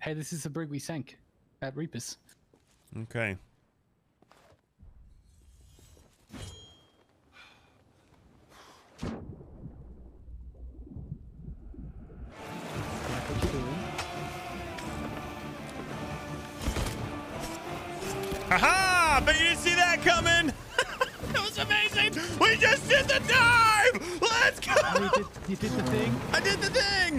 Hey, this is the brig we sank at Reapers. Okay. Aha! Bet you didn't see that coming! That was amazing! We just did the dive! Let's go! Oh, you did the thing? I did the thing!